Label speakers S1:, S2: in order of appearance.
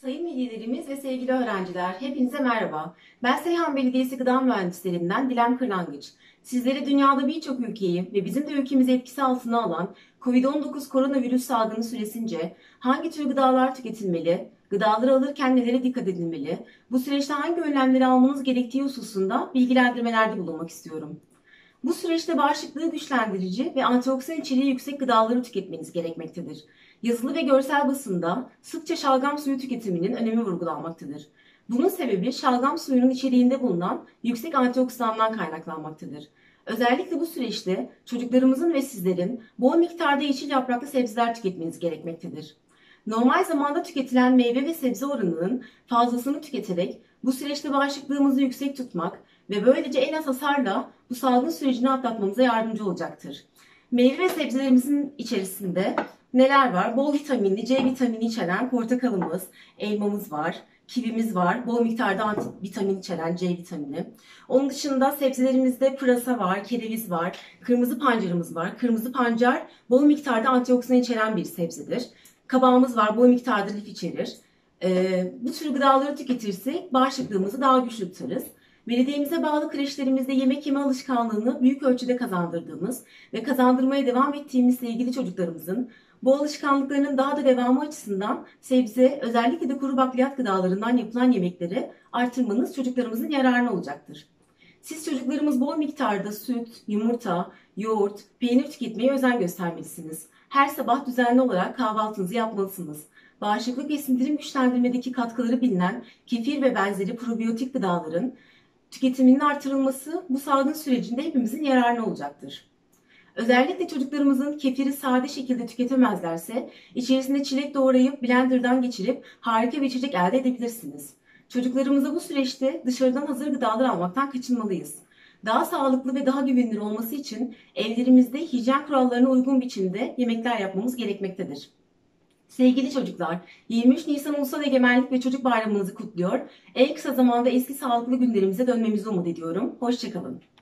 S1: Sayın velilerimiz ve sevgili öğrenciler, hepinize merhaba. Ben Seyhan Belediyesi Gıda Mühendislerinden Dilem Kırlangıç. Sizlere dünyada birçok ülkeyi ve bizim de ülkemizi etkisi altına alan COVID-19 koronavirüs salgını süresince hangi tür gıdalar tüketilmeli, gıdaları alırken nelere dikkat edilmeli, bu süreçte hangi önlemleri almanız gerektiği hususunda bilgilendirmelerde bulunmak istiyorum. Bu süreçte bağışıklığı güçlendirici ve antioksidan içeriği yüksek gıdaları tüketmeniz gerekmektedir. Yazılı ve görsel basında sıkça şalgam suyu tüketiminin önemi vurgulanmaktadır. Bunun sebebi şalgam suyunun içeriğinde bulunan yüksek antioksidandan kaynaklanmaktadır. Özellikle bu süreçte çocuklarımızın ve sizlerin bol miktarda yeşil yapraklı sebzeler tüketmeniz gerekmektedir. Normal zamanda tüketilen meyve ve sebze oranının fazlasını tüketerek bu süreçte bağışıklığımızı yüksek tutmak ve böylece en az hasarla bu salgın sürecini atlatmamıza yardımcı olacaktır. Meyve ve sebzelerimizin içerisinde neler var? Bol vitaminli, C vitamini içeren portakalımız, elmamız var, kivimiz var, bol miktarda vitamin içeren C vitamini. Onun dışında sebzelerimizde pırasa var, kereviz var, kırmızı pancarımız var. Kırmızı pancar bol miktarda antioksidan içeren bir sebzedir. Kabağımız var, bol miktarda lif içerir. Bu tür gıdaları tüketirsek bağışıklığımızı daha güçlü tutarız. Belediyemize bağlı kreşlerimizde yemek yeme alışkanlığını büyük ölçüde kazandırdığımız ve kazandırmaya devam ettiğimizle ilgili çocuklarımızın bu alışkanlıklarının daha da devamı açısından sebze, özellikle de kuru bakliyat gıdalarından yapılan yemekleri artırmanız çocuklarımızın yararına olacaktır. Siz çocuklarımız bol miktarda süt, yumurta, yoğurt, peynir tüketmeye özen göstermelisiniz. Her sabah düzenli olarak kahvaltınızı yapmalısınız. Bağışıklık ve sindirim güçlendirmedeki katkıları bilinen kefir ve benzeri probiyotik gıdaların tüketiminin artırılması bu salgın sürecinde hepimizin yararına olacaktır. Özellikle çocuklarımızın kefiri sade şekilde tüketemezlerse içerisine çilek doğrayıp blenderdan geçirip harika bir içecek elde edebilirsiniz. Çocuklarımıza bu süreçte dışarıdan hazır gıdalar almaktan kaçınmalıyız. Daha sağlıklı ve daha güvenilir olması için evlerimizde hijyen kurallarına uygun biçimde yemekler yapmamız gerekmektedir. Sevgili çocuklar, 23 Nisan Ulusal Egemenlik ve Çocuk Bayramınızı kutluyor. En kısa zamanda eski sağlıklı günlerimize dönmemizi umut ediyorum. Hoşça kalın.